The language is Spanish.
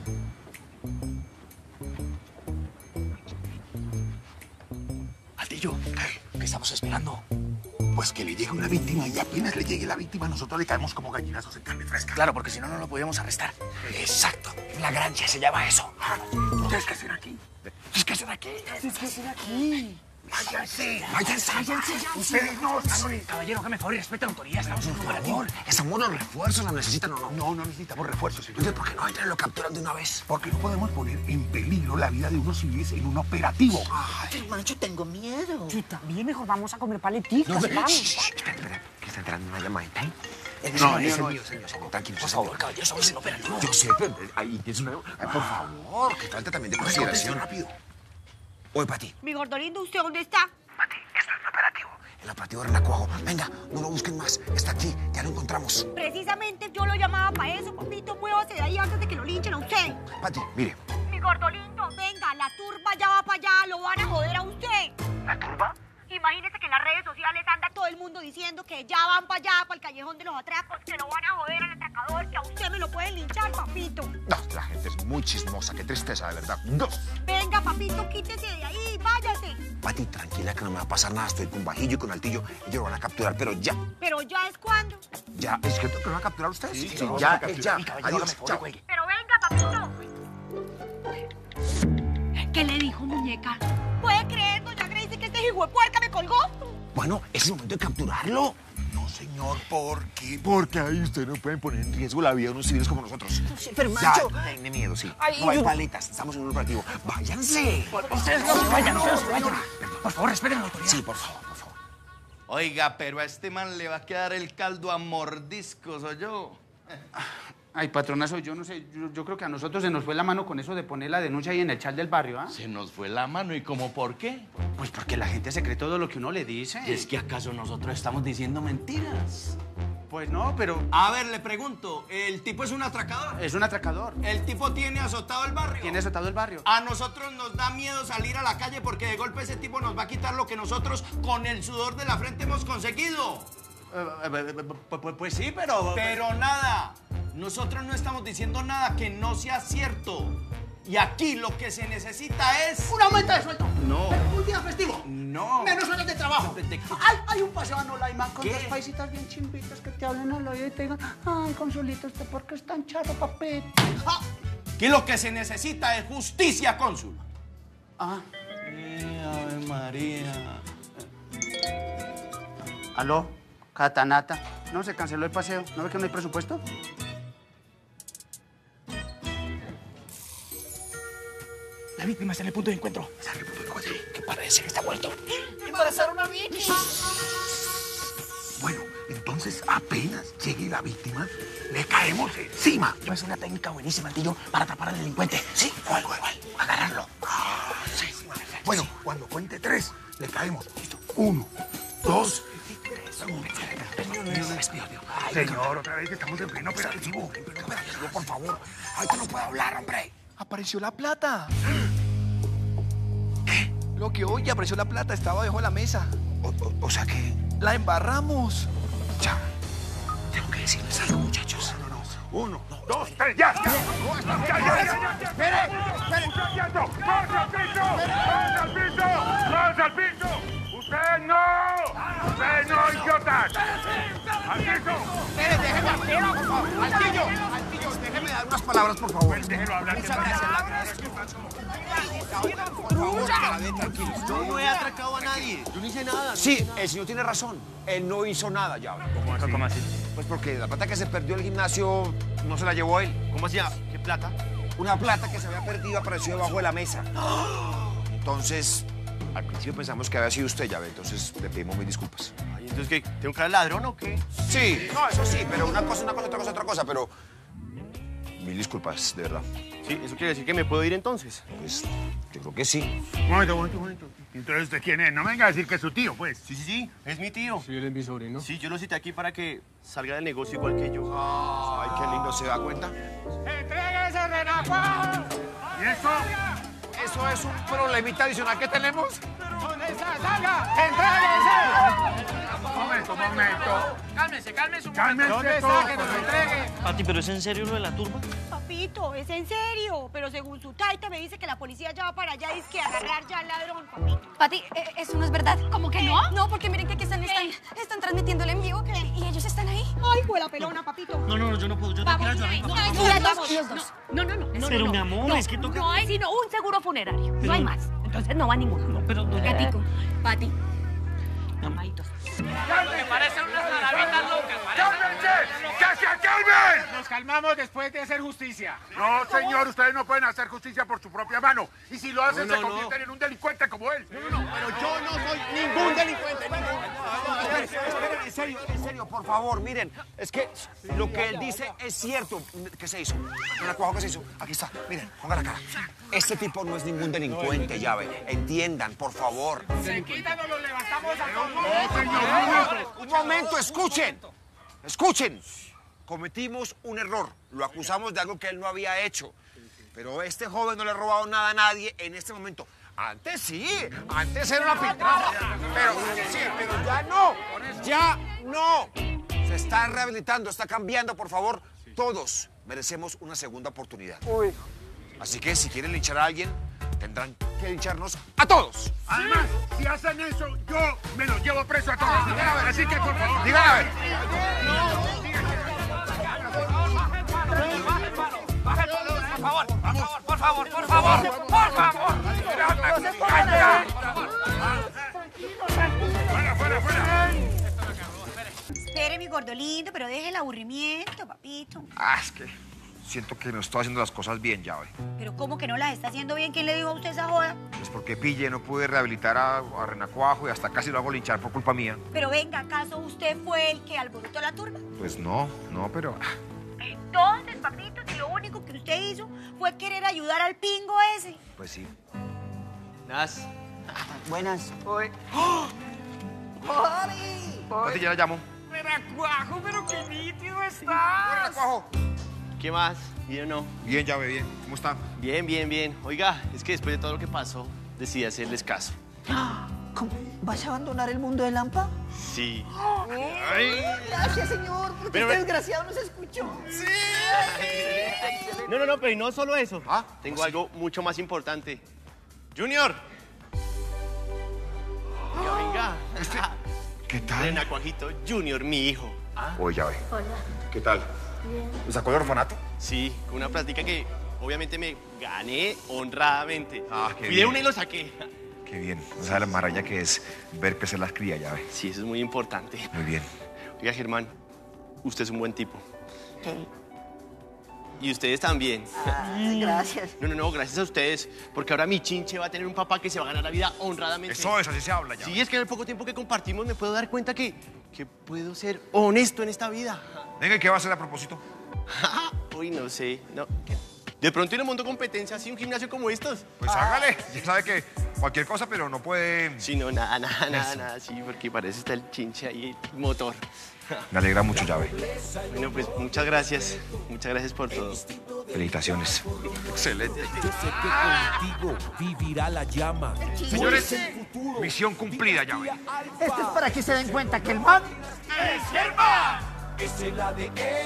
Altillo, ¿qué estamos esperando? Pues que le llegue una víctima y apenas le llegue la víctima, nosotros le caemos como gallinazos en carne fresca. Claro, porque si no, no lo podíamos arrestar. Exacto. La grancha se llama eso. Tienes que hacer aquí. Es que hacer aquí. Tienes que hacer aquí. Váyanse. Ustedes no. Caballero, hágame favor y respete la autoridad. Estamos en un operativo. ¿Estamos los refuerzos? ¿Los necesitan o no? No necesitamos refuerzos, señor. Entonces, ¿por qué no entran y lo capturan de una vez? Porque no podemos poner en peligro la vida de unos civiles en un operativo. Pero, Mancho, tengo miedo. Yo también, mejor vamos a comer paleticos, vamos. Espera, que está entrando una llamadita, ¿eh? No, ese no, mío, señor. Tranquilo, Por favor, caballero, estamos en operativo. Yo sé, pero ahí tienes una... Ay, por favor, que falta también de consideración. Rápido. Oye, Pati. Mi gordolindo, ¿usted dónde está? Pati, esto es un operativo. El operativo de Renacuajo. Venga, no lo busquen más. Está aquí, ya lo encontramos. Precisamente yo lo llamaba para eso, papito. Muévase de ahí antes de que lo linchen a usted. Pati, mire. Mi gordolindo, venga, la turba ya va para allá, lo van a joder a usted. ¿La turba? Imagínese que en las redes sociales anda todo el mundo diciendo que ya van para allá, para el callejón de los atracos, que lo van a joder al atracador, que a usted me lo pueden linchar, papito. No, la gente es muy chismosa. Qué tristeza, de verdad. No. Venga, papito, quítese de ahí, váyase. Pati, tranquila que no me va a pasar nada. Estoy con Bajillo y con Altillo. Ellos lo van a capturar, pero ya. Pero ya es cuando. Ya, ¿es cierto que lo van a capturar ustedes? Sí, ya, lo vamos a es capturar. ya. Y caballero, Adiós, hágame favor, chao. cuelgue. Pero venga, papito. ¿Qué le dijo, muñeca? ¿Puede creer, doña Gracie, que este hijuepuerca me colgó? Bueno, es el momento de capturarlo. No, señor, ¿por qué? Porque ahí ustedes no pueden poner en riesgo la vida de unos civiles como nosotros. Sí, pero, Ya, Mancho... tiene miedo, sí. Ay, no hay yo- paletas, estamos en un operativo. ¡Váyanse! Ustedes no se vayan, ustedes no se vayan. Por favor, respeten la autoridad. Sí, por favor, por favor. Oiga, pero a este man le va a quedar el caldo a mordiscos, ¿o yo? Ay, patronazo, yo no sé, yo creo que a nosotros se nos fue la mano con eso de poner la denuncia ahí en el chat del barrio, ¿ah? Se nos fue la mano, ¿y cómo por qué? Pues porque la gente se cree todo lo que uno le dice. ¿Es que acaso nosotros estamos diciendo mentiras? Pues no, pero A ver, le pregunto, ¿el tipo es un atracador? es un atracador. ¿El tipo tiene azotado el barrio? Tiene azotado el barrio. A nosotros nos da miedo salir a la calle porque de golpe ese tipo nos va a quitar lo que nosotros con el sudor de la frente hemos conseguido. Pues sí, pero... Pero nada, nosotros no estamos diciendo nada que no sea cierto. Y aquí lo que se necesita es... ¡Un aumento de sueldo! No. ¡Un día festivo! No. ¡Menos horas de trabajo! ¡Hay un paseo a Nolaima con ¿Qué? dos paisitas bien chimbitas que te hablen al oído y te digan ay, Consulito, ¿usted por qué es tan charro, papito? ¡Ah! Aquí lo que se necesita es justicia, cónsul. Ah, Ave María. ¿Aló? Catanata. No, se canceló el paseo. ¿No ve que no hay presupuesto? La víctima está en el punto de encuentro. Está en el punto de encuentro. Que parece que está muerto. embarazaron a víctima. Bueno, entonces apenas llegue la víctima, le caemos encima. Yo es una técnica buenísima, Altillo, para atrapar al delincuente. Sí, ¿cuál? Agarrarlo. Sí. Bueno, cuando cuente 3, le caemos. Listo. 1, 2, 3. Señor, otra vez que estamos en pleno operativo. Por favor. Ahorita no puedo hablar, hombre. Apareció la plata. ¿Qué? Lo que oye, apareció la plata, estaba debajo de la mesa. O sea que... La embarramos. Ya. Tengo que decirles algo, muchachos. 1, 2, 3, ya. ¡Espere! ¡Quieto! ¡Vamos al piso! ¡Vamos al piso! ¡Vamos al piso! ¡Ustedes no! ¡Ustedes no, idiotas! ¡Al piso! Espere, déjeme hacerlo, por favor. Altillo, déjeme dar unas palabras, por favor. Déjelo hablar. Muchas gracias. Yo no he atracado a nadie. Yo no hice nada. Sí, el señor tiene razón. Él no hizo nada ya. ¿Cómo así? Pues porque la plata que se perdió en el gimnasio no se la llevó él. ¿Cómo hacía? ¿Qué plata? Una plata que se había perdido apareció debajo de la mesa. Entonces, al principio pensamos que había sido usted, ya ve. Entonces, le pedimos mil disculpas. Ay, entonces, ¿qué? ¿Tengo que ser ladrón o qué? Sí, no, eso sí, pero una cosa, otra cosa, pero... Mil disculpas, de verdad. Sí, ¿eso quiere decir que me puedo ir entonces? Pues, yo creo que sí. Un momento. Entonces, ¿usted quién es? No me venga a decir que es su tío, pues. Sí, es mi tío. Sí, él es mi sobrino. Sí, yo lo cité aquí para que salga del negocio igual que yo. Ay, qué lindo, ¿se da cuenta? ¡Entréguese, Renacuajo! ¿Y eso? Eso es un problemita adicional que tenemos. ¿Dónde está? ¡Salga! ¡Entréguese! Momento. Cálmese un Cálmense momento. ¿Dónde todos. está? ¡Que nos entregue! Pati, ¿pero es en serio lo de la turba? Papi, papito, es en serio. Pero según su taita me dice que la policía ya va para allá y es que agarrar ya al ladrón, papito. Pati, eso no es verdad. ¿Cómo que no? No, porque miren que aquí están transmitiendo el en vivo y ellos están ahí. Ay, fue la pelona, papito. No, yo no puedo. Yo tengo que ir a ayudar a mi papá. Los dos. No. Pero mi amor, es que toca... No hay sino un seguro funerario. No hay más. Entonces no va ninguno. No, pero... Gatico, Pati. Mamaitos. Me parecen unas maravillas locas. ¡Cálmense! ¡Que se calmen! Nos calmamos después de hacer justicia. No, señor, ustedes no pueden hacer justicia por su propia mano. Y si lo hacen, se convierten en un delincuente como él. Pero yo no soy ningún delincuente, Esperen, en serio, por favor, miren. Es que lo que él dice es cierto. ¿Qué se hizo? ¿Qué se hizo? Aquí está, miren, pongan la cara. Este tipo no es ningún delincuente, llave. Entiendan, por favor. Se quitan o lo levantamos a todos. No, señor, Un momento, escuchen. Escuchen. Cometimos un error. Lo acusamos de algo que él no había hecho. Pero este joven no le ha robado nada a nadie en este momento. Antes sí, antes era una pintada. Pero ya no. Ya no. Se está rehabilitando, está cambiando, por favor. Todos merecemos una segunda oportunidad. Así que si quieren linchar a alguien, tendrán que lincharnos a todos. Además, si hacen eso, yo me los llevo preso a todos. Así que, por favor, Digan a ver. Por favor. Fuera. Espere, mi gordo lindo, pero deje el aburrimiento, papito. Es que siento que no estoy haciendo las cosas bien, llave. Pero ¿cómo que no las está haciendo bien? ¿Quién le dijo a usted esa joda? Pues porque pille, no pude rehabilitar a Renacuajo y hasta casi lo hago linchar por culpa mía. Pero venga, ¿acaso usted fue el que alborotó la turba? Pues no, pero... Entonces, papito, si lo único que usted hizo fue querer ayudar al pingo ese. Pues sí. Nas. Buenas. Pati, ya la llamo. Renacuajo, pero qué nítido estás. Renacuajo. ¿Qué más? ¿Bien o no? Bien, llave, bien. ¿Cómo está? Bien. Oiga, es que después de todo lo que pasó, decidí hacerles caso. ¿Cómo? ¿Vas a abandonar el mundo de Lampa? Sí. Gracias, señor, porque Pero- este desgraciado nos escuchó. No, pero y no solo eso. Tengo ¿sí? algo mucho más importante. Junior. Venga. ¿Qué tal? Renacuajito Junior, mi hijo. Oye, llave. Hola. ¿Qué tal? Bien. ¿Lo sacó del orfanato? Sí, con una plática que obviamente me gané honradamente. Qué Fui de bien. una y lo saqué. Qué bien. No sabe la maravilla que es ver crecer las crías, llave. Sí, eso es muy importante. Muy bien. Oiga, Germán, usted es un buen tipo. Y ustedes también. Gracias. No, gracias a ustedes, porque ahora mi chinche va a tener un papá que se va a ganar la vida honradamente. Eso es, así se habla, llave. Sí, es que en el poco tiempo que compartimos me puedo dar cuenta que puedo ser honesto en esta vida. Venga, ¿y qué va a hacer a propósito? Uy, no sé, no. De pronto en un mundo de competencia, así un gimnasio como estos. Pues hágale. Ya sabe que cualquier cosa, pero no puede... Sí, no, nada, sí, porque parece está el chinche ahí, el motor. Me alegra mucho, llave. Bueno, pues muchas gracias por todo. Felicitaciones. Excelente. Contigo vivirá la llama. Señores, misión cumplida, llave. Esto es para que se den cuenta que el man... Es el ADN.